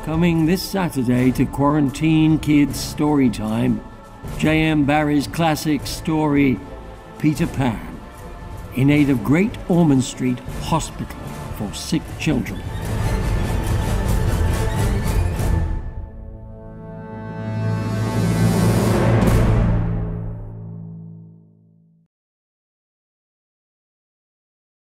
Coming this Saturday to Quarantine Kids Storytime, J.M. Barrie's classic story, Peter Pan, in aid of Great Ormond Street Hospital for Sick Children.